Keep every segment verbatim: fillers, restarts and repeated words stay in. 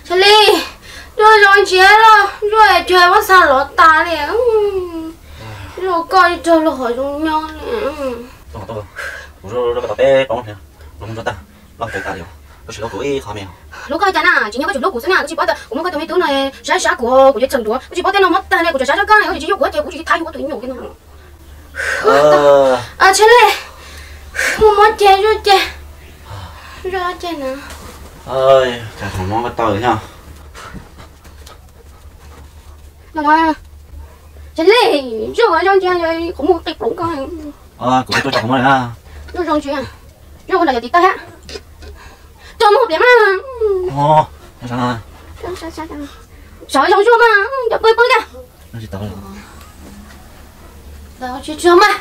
Charlie, rồi rồi chết rồi, rồi chơi bắt sao lọt ta nè, rồi coi chơi lo hỏi trong nhau nè. tôi tôi rồi rồi cái tập bé bóng nè, đúng rồi ta, làm cái cái điều, tôi chỉ có tuổi khó mèo. Lúc coi chán à, chỉ nhớ cái chuyện lúc của sinh à, cái chị bắt được, cũng có cái thứ này, sáng sáng của của cái trận đùa, cái chị bắt tên nó mất ta này, của sáng sáng cái này, cái chị nhớ của chị cũng chỉ thay của tụi nhủ cái nào. Ờ. À Charlie, mua mất chơi rồi chơi, rồi chơi nè. Ơi, chả thằng mong cái tờ nha. Mà Charlie, rồi rồi chơi rồi, cũng một tiệc lủng coi. Ờ, của tôi chọn không này ha. Rồi rồi chuyện à, rồi là giờ tiệc ta ha. Cho một điểm á. Ồ, sao nào? Sao sao sao sao. Sợ xong chưa mà, giờ bơi bơi ra. Nó chỉ tao rồi. Đâu chưa chưa mà.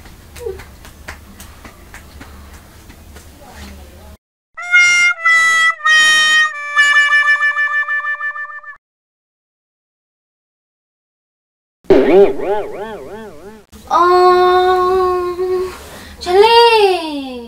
Ờ, Charlie.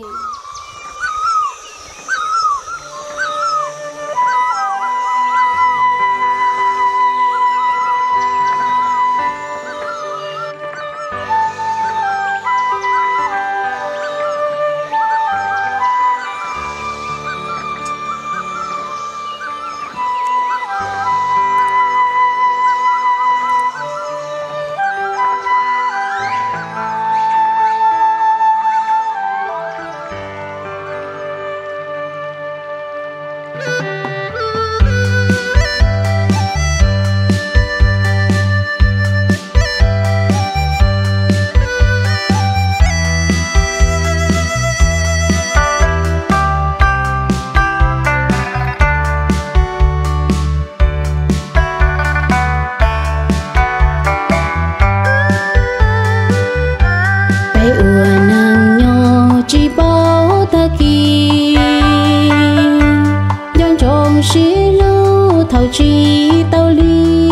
Chỉ tao ly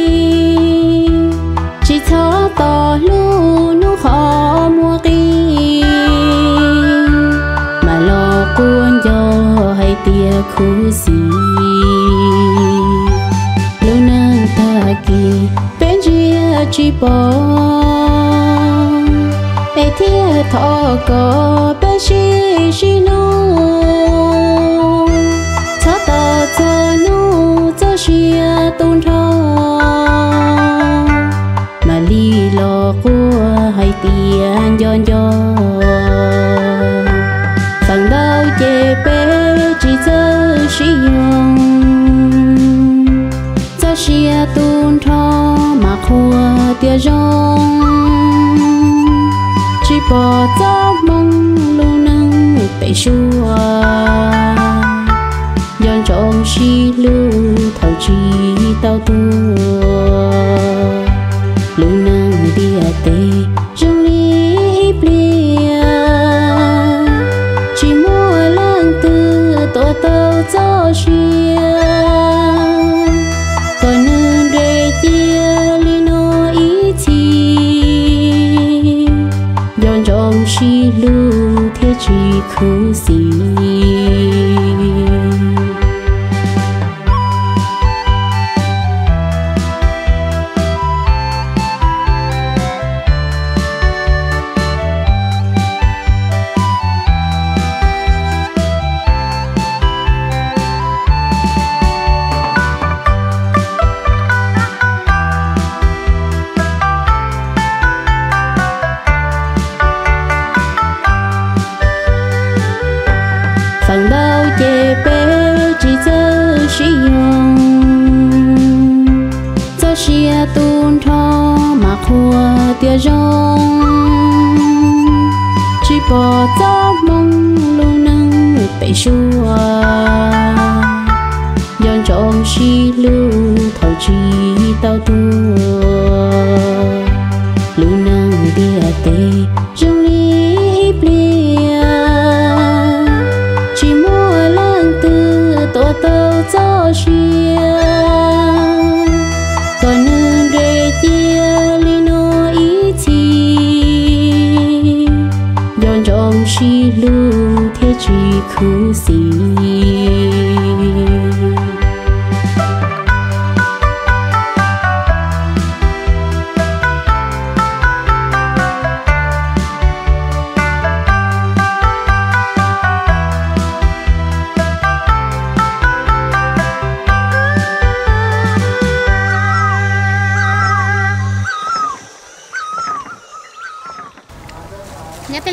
chỉ thó tỏ lu nu khó mua kỳ mà lo cuốn cho hay tia khu gì lu nâng ta kỳ bên chia chỉ bỏ ai thia thọ có bên chi chi nu thọ tỏ cho nu chia tôn thao mà li lo của hay tiền giòn giòn phần đau chê bé chỉ giờ chỉ dùng cho chia tôn thao mà khua tia rong chỉ bỏ gió mong luôn nâng bị xua dọn trong chi lưu thầu chi tao tua lưu nang dia tê trong lý bia chỉ mua lang tư tổ tao cho chia còn nương để chia li no ý chi dọn trong chi lưu thiết chi khu gì phần đau chê bé chỉ giờ chỉ dùng cho chia tôn thọ mà khua tia rong chỉ bỏ gió mong luôn nâng bị xua dọn trong chi lưu thầu chi tao tua luôn nâng dia tê trong lý bia chỉ mua lang tư tổ tao cho chia còn nương để chia li no ý chi dọn trong chi lưu thiết chi khu gì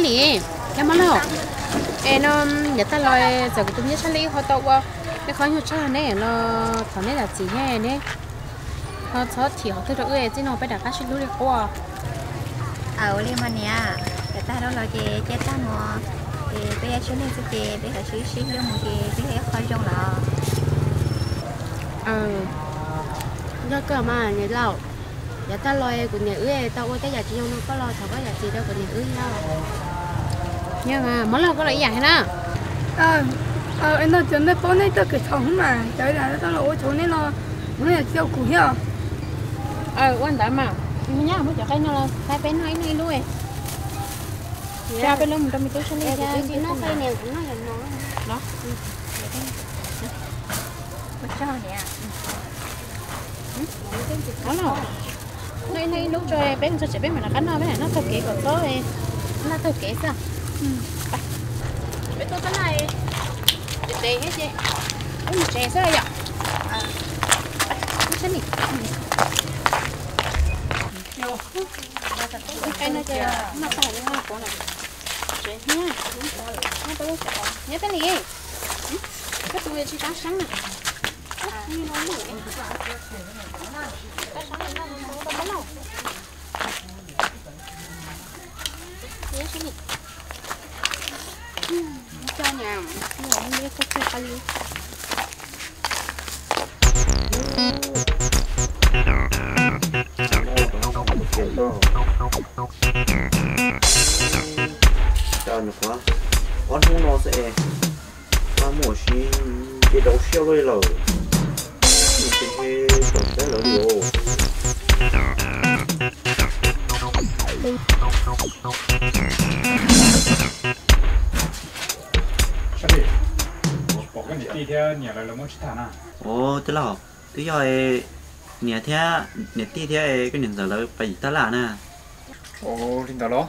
lì cái món nào em nó nhà ta lòi giờ cái tụi nhớ chăn lì họ tàu qua cái khó nhiều chăn này nó thằng này là gì nhé này họ cho thì họ cứ được ơi chứ nó phải đặt cácชิ้นluôn đi qua ở liên mà nè người ta đó là chị chị ta mà thì bây giờ chuyến này sẽ chị bây giờ chỉ chỉ riêng một chị chỉ thấy khơi trong là ờ do cơ mà nhà lâu nhà ta lòi của nhà ơi tao ơi cái nhà chị nó có lo thằng cái nhà chị đâu của nhà ơi đâu nhưng mà món nào có lợi vậy nè ờ ờ anh nói chuyện đấy bố này tôi cái thằng mà tới là nó là ôi chỗ này nó nó là siêu củ hiểu ờ quan trọng mà mình nhá mới cho cái nó là cái bé nói này luôn ra bên lông trong mình tôi sẽ nhà lên chị nó cây này cũng nó là nó đó bất cho nè đó là này này lúc cho bé cho chị bé mà là cái nó bé này nó thực kế của tôi nó thực kế sao bé tôi cái này để hết chị ôi trẻ sao vậy à cái này cái này chơi nó phải như nào của này trẻ nha nó tôi nhớ cái này cái tôi chỉ sáng sáng này như nó lửa cái sáng này nó nó bắt đầu nhớ cái này cho nhà nó không biết có cái gì cho nó quá con không nó sẽ mà mua xí cái đầu siêu rồi rồi mình sẽ cái tổng cái là điều sao đi bỏ cái này đi theo nhà lại là muốn chít thằng à ồ thế là thế giờ nhà theo nhà tí theo cái nền giờ là phải ta là nè ồ linh đó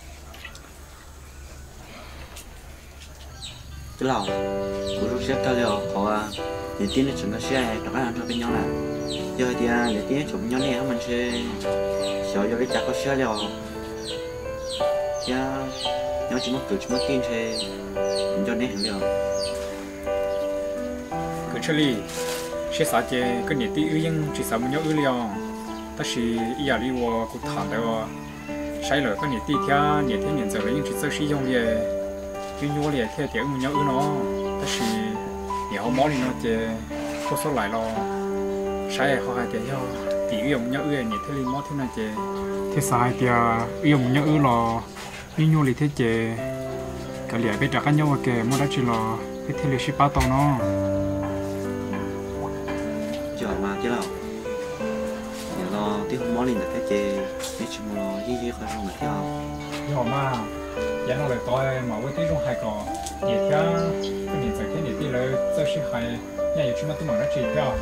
thế là bố lúc xếp ta liệu có nhà tí này chúng ta sẽ đặt ăn cho bên nhau là giờ thì nhà tí chúng nhau này mình sẽ sợ cho cái chả có xe liệu chứ nhau chỉ mất từ chỉ mất tin thì mình cho nên hiểu liệu cứ chơi đi sẽ sao chứ cái này tí ư nhưng chỉ sao mình nhớ ư liệu ta chỉ ý là đi vào cụ thằng đó sai rồi cái này tí theo nhà thế nhận giờ lấy nhưng chỉ sợ sử dụng liền chứ nhớ liền theo tiếng mình nhớ ư nó ta chỉ nhà họ món thì nó chỉ có số lại lo sai họ hai tiếng nhau tí ư mình nhớ ư nhà thế liền món thế nào chứ thế sai thì ư mình nhớ ư lo như nhớ liền thế chứ cái liền bây giờ cái nhau cái mua đó chỉ lo cái thế liền ship bao tàu nó chờ mà chứ nào nhà lo tí không món lên là thế chứ mấy chim lo gì gì khỏi không là theo nhưng mà mà giờ nó lại coi mà với tí trong hai cò nhiệt theo cái nhiệt giờ cái nhiệt tí là rất là hay nhà giờ chúng ta tôi mở ra chỉ theo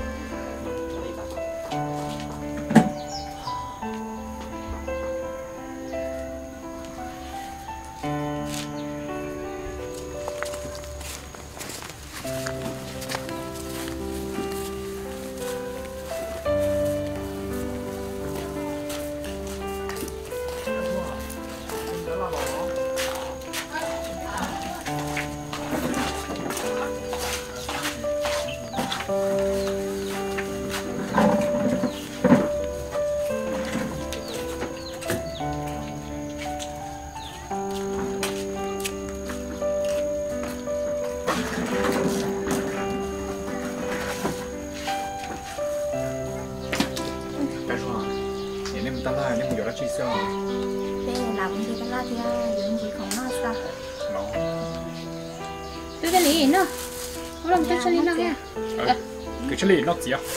ta la nhưng mà giờ nó chỉ sao đây là cũng đi cái lá thì dùng gì không nó sao nó tôi cái gì nữa không làm tôi chơi gì nữa nha cái chơi gì nó gì à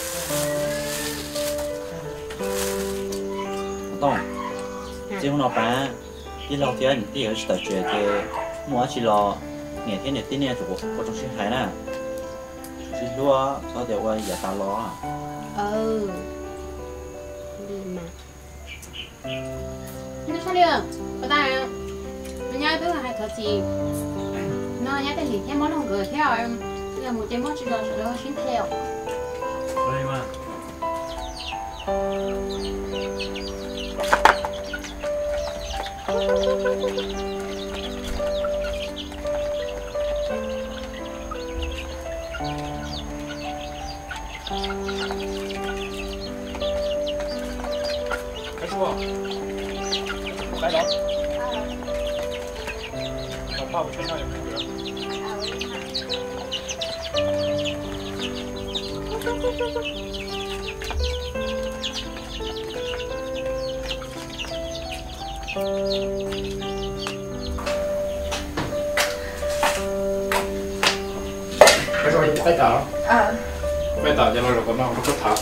tông chỉ muốn nó bán đi lo thì anh đi ở chỗ chuyện thì mua chỉ lo ngày thiên ngày tin này chủ có trong sinh hải nè chỉ lúa sau đó qua giờ ta lo ừ đi mà nó sao liền có ta nó nhai tức là hai thợ gì nó nhai cái gì theo món không gửi theo em bây giờ một cái món chỉ là chỉ là xin theo đây mà cái số cái đó không bao cái nào cũng được cái rồi tay tao ờ tay tao cho nó được có màu nó có thảo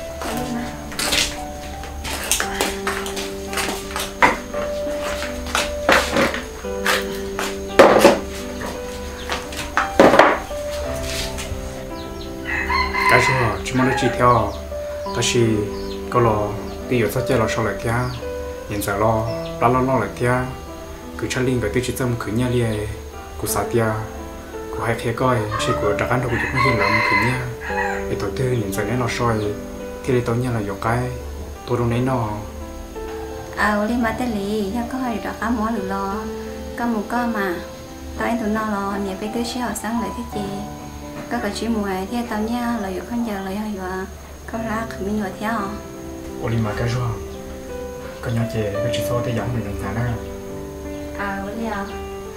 cái số chỉ muốn chỉ theo ta chỉ có lo bây giờ sẽ lo sau lại theo hiện giờ lo lo lo lo lại theo cứ cho linh cái tiêu chí tâm cứ nhà liền cứ sát theo cứ hai thế coi chỉ cứ đặt ăn đồ cũng không hiện lắm cứ nhà để tổ tư hiện giờ này nó soi thì để tối nhà là dọc cái tôi đâu nấy nó à lên mà tên lýยังcó hơi đặt cá mỏ lử lo cá mù có mà tao anh tụi nó lo nhà bây cứ xíu sáng lại thế chị có cái chuyện mùa thì tao nha là không giờ là giờ có lá khử mình rồi theo ô đi mà cái rồi cái nhà chị cái chỉ số thì giống mình làm sao đó à bây giờ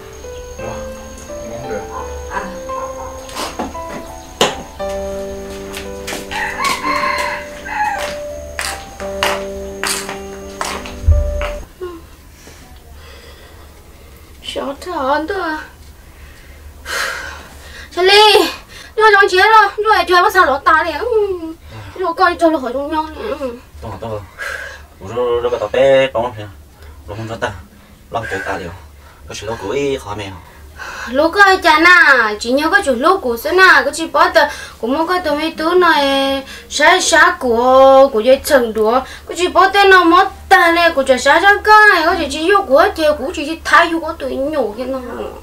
ngon được à 小疼的。小丽，你要上街了，你还觉得啥老大了？嗯，我搞你走了好重要呢。嗯。 懂了懂了，我说这个到北帮我片，老公说的，老最大了，我去老古一下面。 lúc cái cha na chỉ nhớ cái chỗ lúc của xưa na cái chỉ bảo tờ cũng muốn cái tụi mấy đứa này sáng sáng của của dây chừng đùa cái chỉ bảo tờ nó mất ta này của trời sáng sáng cái cái chỉ chỉ yêu của thì cũng chỉ thay yêu của tụi nhỏ cái nó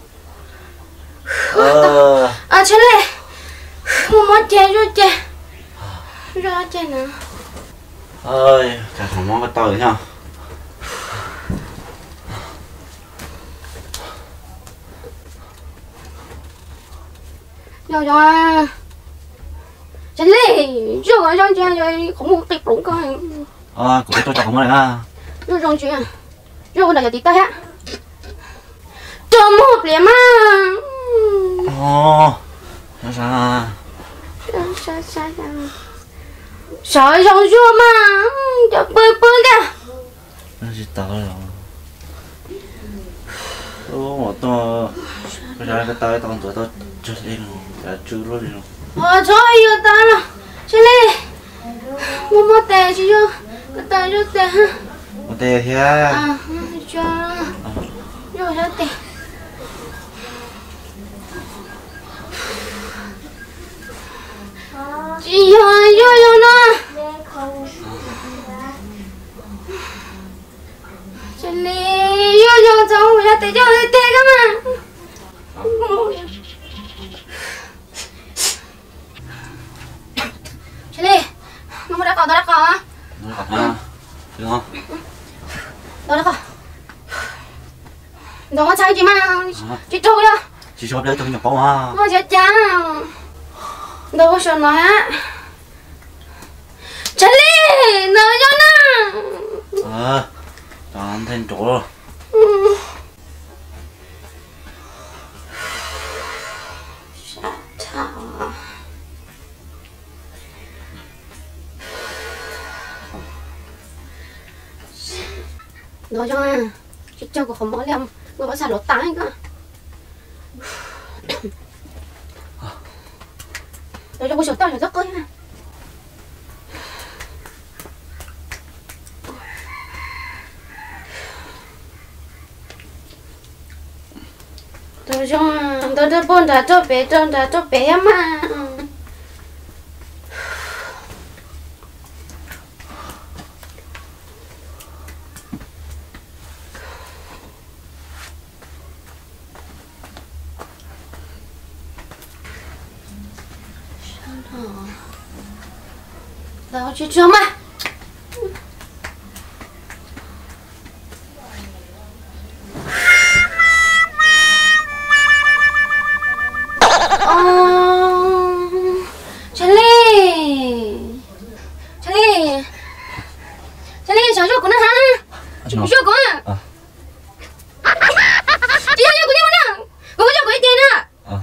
ờ à thế này muốn mất chơi rồi chơi rồi chơi nè ơi chả thằng mong cái tỏi nha rồi rồi chân đi chưa có trong chuyện rồi cũng một tịch đúng coi ờ của tôi chả không này à rồi trong chuyện rồi là cái tay á cho một liền mà ồ sao sao sao sao sao sao trong chuyện mà cho bơi bơi kìa nó chỉ tao rồi ô mà tôi bây giờ cái tay tao tụi tao chưa đi rồi chưa luôn rồi ờ thôi giờ ta là chơi đi mua mua tè chứ chưa cái tay cho tè ha một tè thì à cho rồi cho tè chị ơi vô vô nó chơi đi vô vô cháu ra tè cho tè cơ mà Chili, nó đã có, nó đã có á. nó gặp nha, được không? Đó đã có. Đó có sao chị mà, chị trôi đó. Chị chụp đấy tôi nhập bao à? Ôi chết cha. Đâu có sợ nói á. Chili, nó cho nó. Ờ, toàn thành chỗ rồi. Chào. Nói cho à, chị cho cô không bỏ lem, người bảo sao lột tái cơ. Nói cho cô sợ tao là rất cơi ha. Nói cho tôi đã buồn đã cho bé, tôi đã cho bé mà. Tao chưa chưa mà ờ Charlie cho con à ờ chị cho cô đi mà cô cho cô tiền à ờ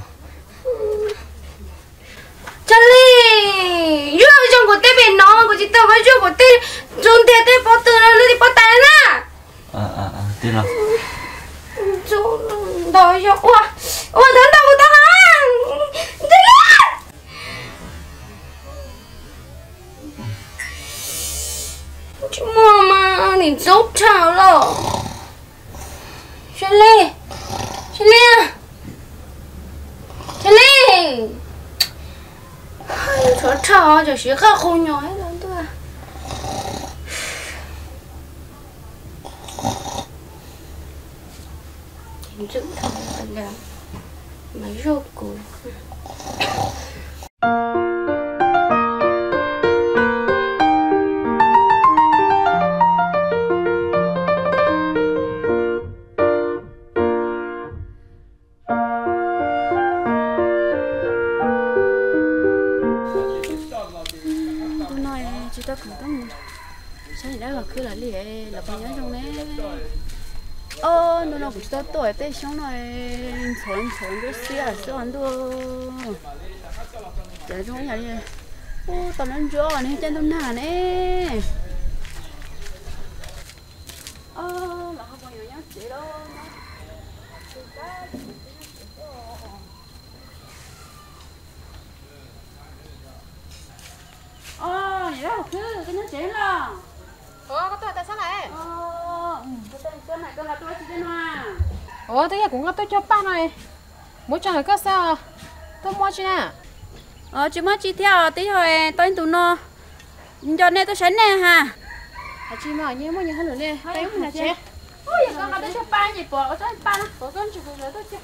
Charlie yêu trong cô tê bên nó cô chỉ tao phải cho cô tê trốn tê tê bỏ từ nó đi bỏ tay na ờ ờ ờ tin rồi trốn đòi cho ủa ủa thằng đâu cô ta hả Charlie chú mama 你走吵了 Charlie Charlie à Charlie ai cho吵就学个红鸟了对吧 Em giữ thằng là máy rô cùi tao cũng tao sáng đã là cứ là lì là bao nhiêu trong đấy ờ nó nó cũng tao tuổi tết xong rồi chọn chọn cái xí là xí ăn đồ để trong nhà đi ô tao ăn chó này chân tao nản nè ờ là không bao nhiêu nhá chị đâu ờ vậy đó cứ cái nhá chị là ủa có tôi tại sao lại ờ cái tên này con là tôi chị tên hoa ủa thế cũng có tôi cho ba này mỗi cho người có sao tôi mua chứ nè ờ chị mới chi theo tí rồi tôi tụi nó cho nên tôi sẵn nè ha à chị mà nhớ mua nhiều hơn nữa nè tay mình là chị ôi giờ con có tôi cho ba gì bỏ cho ba nó có con chỉ phụ nữ tôi chứ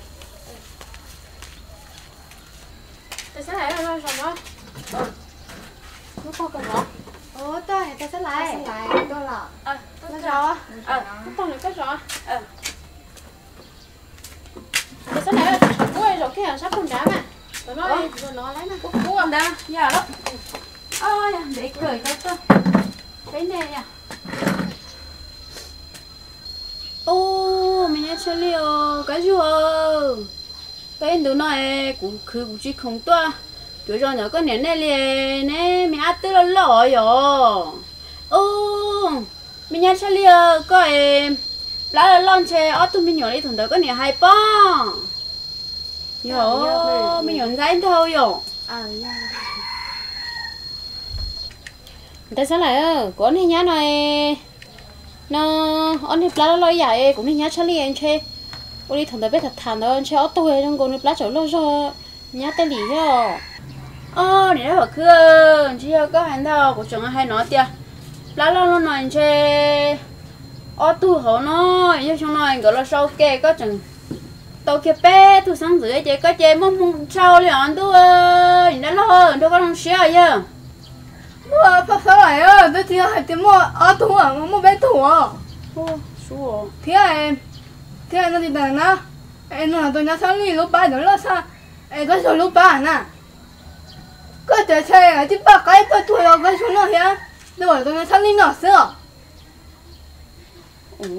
tại sao lại rồi rồi nó nó có cái đó ủa tôi tại sao lại lại tôi là ờ nó rõ ờ nó to này có rõ ờ tại sao lại rồi rồi cái hàng sắp con đá mà rồi nó rồi nó lấy mà cú cú ông đó giờ đó ôi để cười cái tôi cái này nha ô mình nhớ chơi liều cái gì ơ cái đồ này cũng cứ cũng chỉ không toa rồi rồi nó có nén này liền nè mình ăn tươi lỏ rồi ô mình nhớ chơi liều coi lá lon chơi ở tụi mình nhỏ đi thằng đó có nén hai bông yo mình nhận ra thôi yo à tại sao lại ơ có này nhá này nó anh hiệp lá lo dài cũng đi nhá Charlie anh chơi ôi đi thằng đó biết thật thằng đó anh chơi ở tôi trong con hiệp lá chỗ lo cho nhá tay lì theo ờ để đó cứ chỉ có hành đâu của chồng hay nói tia lá lo lo nói chơi ở tu họ nói chứ trong nói gọi là sau kê có chừng tao kia bé tu sáng dưới chơi có chơi mông mông sau liền tu ơi đã lo hơn đâu có đồng xíu chứ mua phát sao lại ơ tôi chỉ hay tìm mua ở thủ à mua bé thủ à ô số thế em thế em nó đi đàn na em nó tôi nhớ sáng đi lúc ba giờ lo sao em có số lúc ba nè có thể chơi à chứ ba cái tôi tuổi rồi cái số nó thế rồi tôi nhớ sáng đi nó sao ồ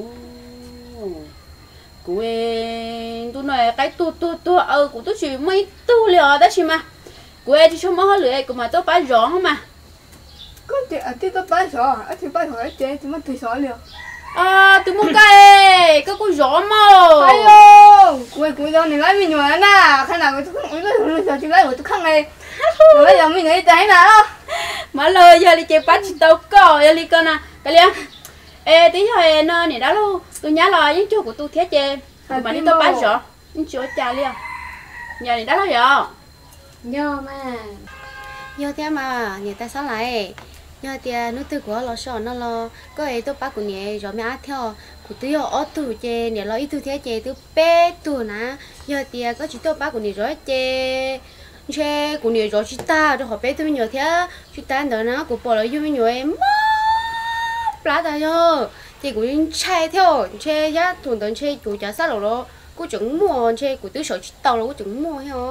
cô em tôi nói cái tu tu tu ờ của tôi chỉ mấy tu liền đó chứ mà cô em chỉ cho mấy hơi lười của mà tôi bán rõ không mà có thể ở đây tôi bán số ở đây bán số ở đây thì mất thì số liền à tôi muốn cái cái con rõ mà ayo quay cuối giờ này lại mình nhớ nè khai nào tôi không biết tôi giờ chỉ lại tôi không nghe rồi bây giờ mình nghĩ trái nào mà lời giờ đi chơi bắt chỉ tao có giờ đi con à cái liền ê tí thôi nó này đó luôn tôi nhớ là những chỗ của tôi thiết chơi mà đi tao bán rõ những chỗ cha liền giờ này đó là rõ nhớ mà nhớ thế mà người ta sao lại nhớ tiền nó từ của lo sợ nó lo có ấy tôi bắt của nhẹ rồi mẹ theo của tôi ở tủ chơi nhẹ lo ít tôi thế chơi tôi bé tủ nè nhớ tiền có chỉ tôi bắt của nhẹ rồi chơi chơi của nhẹ rồi chỉ ta rồi họ bé tôi nhớ thế chỉ ta đó nó của bỏ lại yêu mình nhớ em lá ta cho thì cũng chơi theo chơi giá thường thường chơi chủ giá sát rồi đó cũng chuẩn mua chơi của tôi sợ chỉ tàu là cũng chuẩn mua hả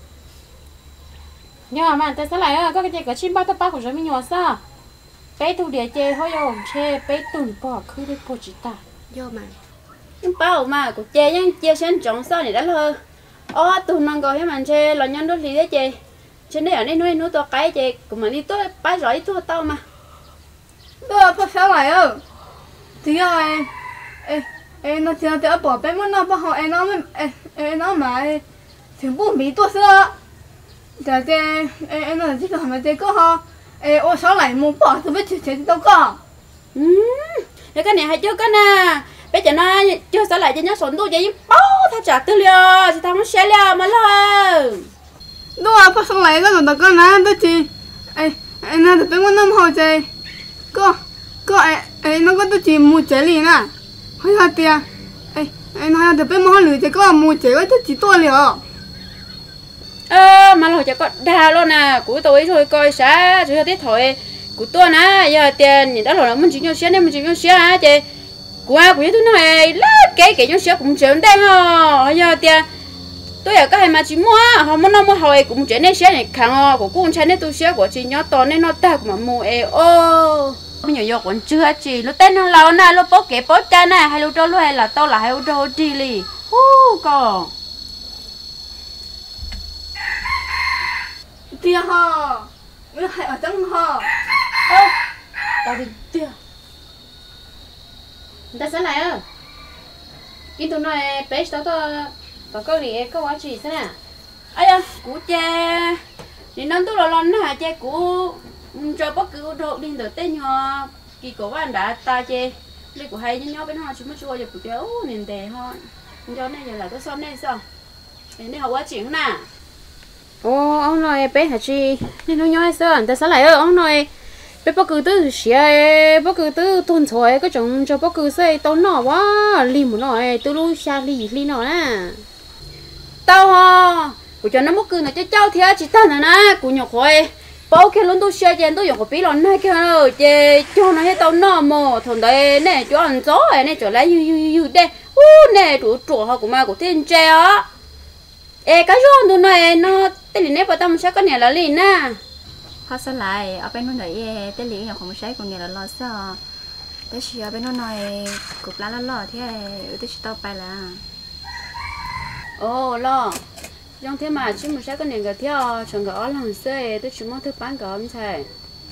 nhưng mà mà tại sao lại có cái gì cả chim bao tao bao của mình nhỏ sao bé tu để chơi thôi rồi chơi bé tu bỏ cứ đi bỏ chỉ ta do mà nhưng bao mà của chơi nhưng chơi sen trồng sao này đã lơ ô tụi nó gọiให้มันchơi là nhân đốt lý đấy chơi trên đây ở đây nuôi nuôi to cái chơi của mình đi tôi bái giỏi tôi tao mà tôi bắt sáng lại ơ thì rồi ê ê nó chỉ là bỏ bé mất nó bỏ họ ê nó ê ê nó mà thì bố mì tôi sữa giờ thế ê ê nó chỉ cần mà thế có họ ê ô sáng lại muốn bỏ thì biết chuyện đâu có ừm cái này hay chưa cái nè bây giờ nó chưa sao lại cho nhớ sốn tôi vậy bao tha trả tư liệu thì tao muốn xé liệu mà lo tôi bắt sáng lại cái rồi đó cái nào đó chị ê ê nó thì bé mất nó họ chơi có có ê ê nó có tôi chỉ mua chơi liền à hay là tiền ê ê nó thì bé mất lười chơi có mua chơi cái chỉ tôi liền ơ mà rồi chắc có đà luôn nè của tôi thôi coi xã rồi tiếp thôi của tôi nè giờ tiền nhìn đó rồi mình chỉ nhau xé nên mình chỉ nhau xé hả chị của của tôi nói lá cái cái nhau xé cũng chớm đen ho giờ tiền tôi ở cái mà chỉ mua họ muốn nó mua hồi cũng chén nên xé này khang của cũng chén nên tôi xé của chị nhớ to nên nó ta mà mua ê ô bây giờ giờ còn chưa chị lúc tên nó lâu nè lúc bố kể bố cha nè hay lúc đó lúc hay là tao là hay lúc đó chi li hú con tiền họ nó hay ở trong họ ơ tao đi tiền người ta sẽ lại ơ cái tụi nó bé tao tao tao có gì có quá gì thế nè ai à cú cha thì nó tôi là lo nó hả cha cú cho bất cứ đồ đi từ tên họ kỳ cổ anh đã ta chê đây của hay nhau bên họ chúng mới chua giờ của cháu nên tè họ cho nên giờ là tôi xong đây sao nên họ quá chuyện nè ô ông nói bé hả chị nên nó nhói sao anh ta sẽ lại ơ ông nói bé bất cứ thứ xe bất cứ thứ tuần thôi có chồng cho bất cứ xe tao nọ quá li một nọ tôi lu xa li li nọ nè tao ho của cho nó bất cứ nó cho cháu thì chỉ ta nè nè của nhọc rồi bao cái luôn tôi xe trên tôi dùng cái bí lon này kia rồi chê cho nó hết tao nọ mồ thằng đây nè cho ăn gió này trở lại yu yu yu đây u nè chủ chủ họ của ma của thiên tre á ê cái rôn tụi này nó tên liền nếp vào tâm sẽ có nhà là liền nè họ sẽ lại ở bên nó đẩy tên liền nhỏ không sai của nhà là lo sao tới khi ở bên nó nói cục lá lá lo thế tới khi tao phải là ồ lo trong thế mà chứ một sẽ có nhà gặp theo chẳng có lòng xe tôi chỉ mong thứ bán cả ông thầy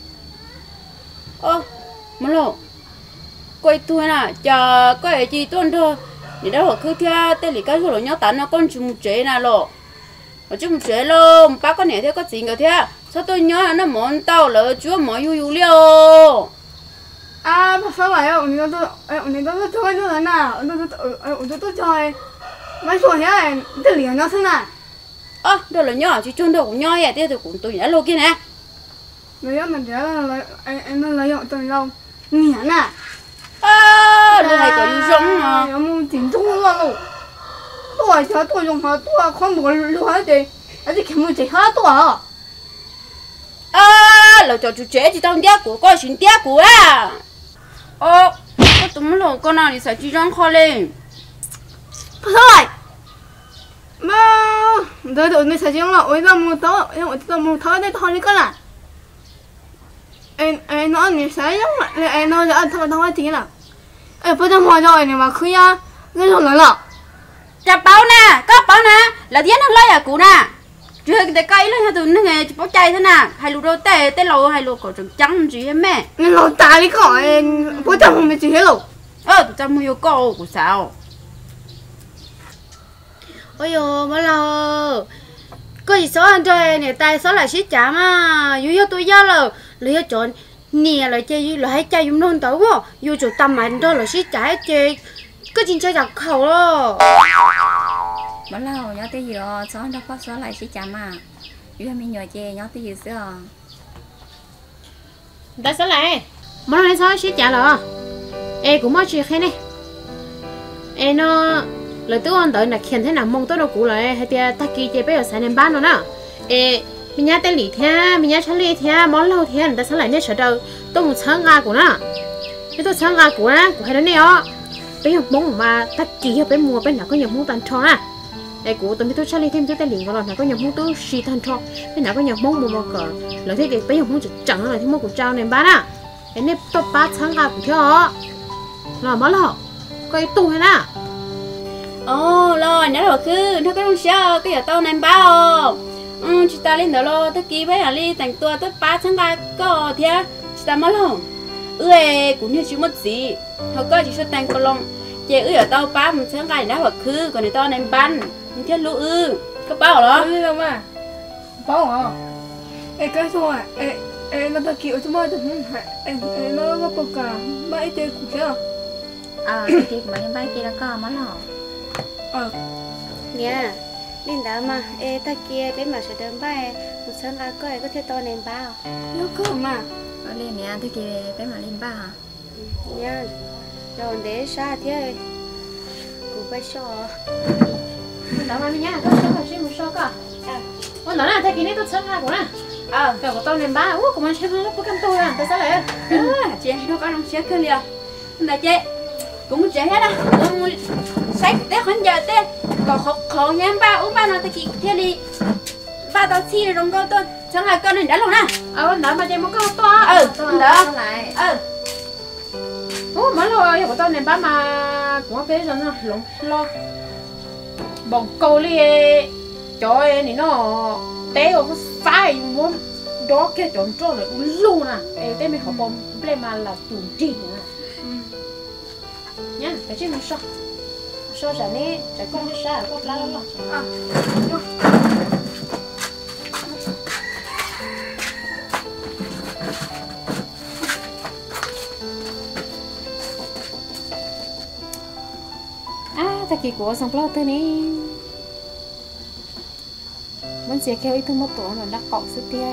ô mà lo quay tôi nè chờ quay gì tuần thôi để đó họ cứ theo tên liền cái rồi nhớ tận nó con chùm chế nè lo ở chùm chế luôn bác con này theo có gì cả theo sao tôi nhớ nó món tao là chúa món yu yu liêu à bắt sáng lại ông nó tôi ông nó tôi chơi nữa nào tôi tôi ông tôi tôi chơi mấy số thế tên liền nó thế nào ơ đó là nhỏ chứ chôn đâu cũng nhỏ vậy thế tôi cũng tôi đã lô kia nè bây giờ mình nhớ là anh anh nó lấy họ tôi đâu nhỉ nè à đây hay có như giống mà có một tiếng thú luôn luôn tôi chờ tôi dùng họ tôi không muốn lưu hết đi ở đây kiếm một chỉ hết tôi à à là cho chú chế chỉ tao đĩa của coi xin đĩa của à ô có tụi mình lộn con nào thì sẽ chỉ rong kho lên thôi mà đợi đợi mình sẽ dùng là ôi ra một tao ôi ra một tao đây thôi đi con à em em nói mình sẽ dùng em nói là thôi thôi thì nào em bây giờ mua rồi này mà khuya cái rồi là chả bao nè có bao nè là tiếng nó lấy à cụ nè chưa cái cây lên hay tụi nó nghe bó chay thế nè hay lụt đâu tê tê lầu hay lụt cổ trắng trắng gì hết mẹ nên lầu ta đi khỏi bố chồng không biết gì hết lầu ơ tụi trong mua cô của sao ôi yo mà lo có gì số anh chơi nè tay số lại xí chả mà dù yo tôi giao là lấy chọn nè là chơi như là hay chơi dùng non tao quá dù chỗ tâm mạnh đó là xí chả chơi có chuyện chơi giặc khẩu đó mà lâu nhớ tới giờ xóa nó có xóa lại sẽ chạm à vì mình nhớ chê nhớ tới giờ xưa ta sẽ lại mà nó sao xí chả là ê cũng mất chuyện thế này ê nó lời tôi ăn tới là khiến thế nào mong tôi đâu cũ lại hay tia ta kỳ chơi bây giờ sáng đến ban rồi nè ê mình nhớ tên lý thea mình nhớ cháu lý thea món lâu thea người ta sẽ lại nét sợ đâu tôi một sáng gà của nó cái tôi sáng gà của nó của hai đứa này ó bây giờ mong mà ta kỳ ở bên mua bên nào có nhiều món tàn tròn à ê của tôi biết tôi cháu lý thêm tôi tên lý vào nào có nhiều món tôi xì tàn tròn bên nào có nhiều món mua mua cỡ lời thế thì bây giờ món chỉ chẳng là thì món của trao này bán à ê nên tôi ba sáng gà của theo là món lâu cái tu hay na ồ lo nhớ rồi cứ nó cái đông xia cái giờ tao nem bao ừ chị ta lên đó lo tất kỳ bây giờ đi thành tua tất ba tháng ba có thế chị ta mất lòng ơi cũng như chú mất gì họ có chỉ số tăng con long chị ơi ở tao ba một tháng ngày đã vào cứ còn để tao nem ban nhưng thiết lũ ư có bao đó đi đâu mà bao à ê cái thôi ê ê nó ta kiểu chúng mày cũng ê ê nó có bọc cả mấy cái cũng thế à ờ cái kia mà em bay kia nó có món lẩu ờ nha nên đó mà ê ta kia bé mà sẽ đơm bay một sáng ra có ai có thể to nền bao nó có mà ở lên nè thế kia bé mà lên ba à nha rồi để xa thế cũng phải so đó mà mình nhá tôi sẽ phải xem một số cơ con đó là thay cái này tôi sáng ra của nè ờ rồi của tôi lên ba ú của mình xem nó có cam tôi à tại sao lại à chị nó có đông xia cơ liền là chị cũng trẻ hết á sách té khoản giờ té còn khó khó nhá ba uống ba nó thì kỹ thế đi ba tao chi rồi con tôi chẳng là con này đã luôn nè ờ đó mà chị muốn có to ừ đó lại ừ ú mới rồi của tôi lên ba mà cũng phải rồi nó lộn lo bông câu li trời này nó té ở cái sai muốn đó cái chọn cho là cũng luôn à ê té mình học bông lên mà là tủ trì nữa nhá cái chuyện mình sao sao giờ này sẽ con đi xa có lá lá à à ta kỳ của xong lâu tới này vẫn sẽ kêu ít thứ một tuổi rồi đã cọ sức tia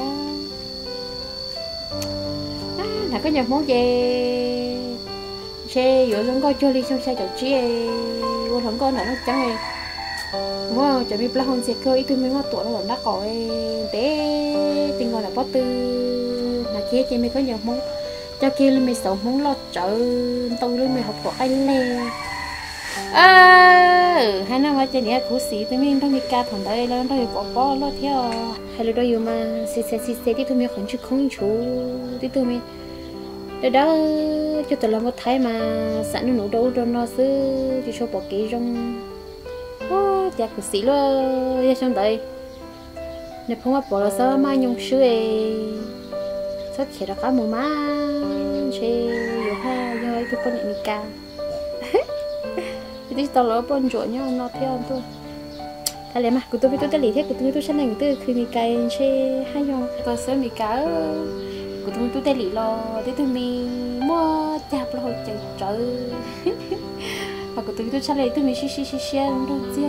à là có nhập món về xe vừa giống coi chơi đi xong xe chậu chi vô thằng con nó chẳng này wow chuẩn bị plug hơn xe cơ ít thứ mấy một tuổi rồi đã cọ té tình gọi là bó tư là kia chị mới có nhập món cho kia lên mình sống muốn lo chợ tôi lên mình học của anh lê ờ hai năm qua trên này cú sĩ tụi mình đang đi ca thằng đấy nó đang bỏ bỏ lo theo hay là đôi mà xì xì xì xì thì tụi mình không chịu không chú thì tụi mình để đó cho tụi làm một thái mà sẵn nó đâu cho nó sư cho số bỏ kỹ trong ô chả cú sĩ luôn ra trong đấy nếu không có bỏ là sao mai nhung sữa sao chỉ là cá mù má chơi rồi ha rồi tụi con đi ca thì tao lỡ bọn chuột nhau nó theo tôi thay lấy mà của tôi với tôi đã lý thế của tôi tôi sẽ làm tôi khi mình cài chơi hai nhau tôi sẽ mình cá của tôi tôi đã lý lo để tôi mình mua chạp lo chạy trời và của tôi tôi sẽ lấy tôi mình xí xí xí xí đâu chứ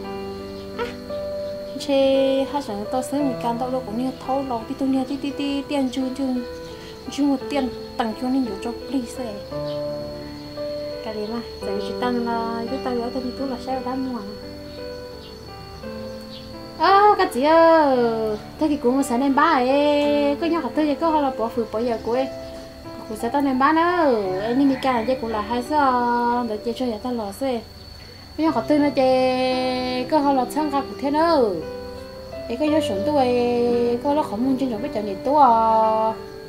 chơi hai sáng tôi sẽ mình cài tao đâu cũng như thâu lo thì tôi nhớ tí tí tí tiền chưa chưa chưa một tiền tăng cho nên cho please cái gì mà tại vì tăng là cái tao ở bên tôi là sao đã mua à cái gì à thế thì cũng sẽ nên bán ấy có nhau hạt tươi có họ là bỏ phử bỏ giờ của em cũng sẽ tao nên bán nữa anh đi cả chứ cũng là hai sao để chơi cho nhà tao lò xe có nhau hạt tươi nó chơi có họ là sang cả của thế nữa ấy có nhau sủng tôi có nó không muốn trên chỗ biết chỗ này tôi à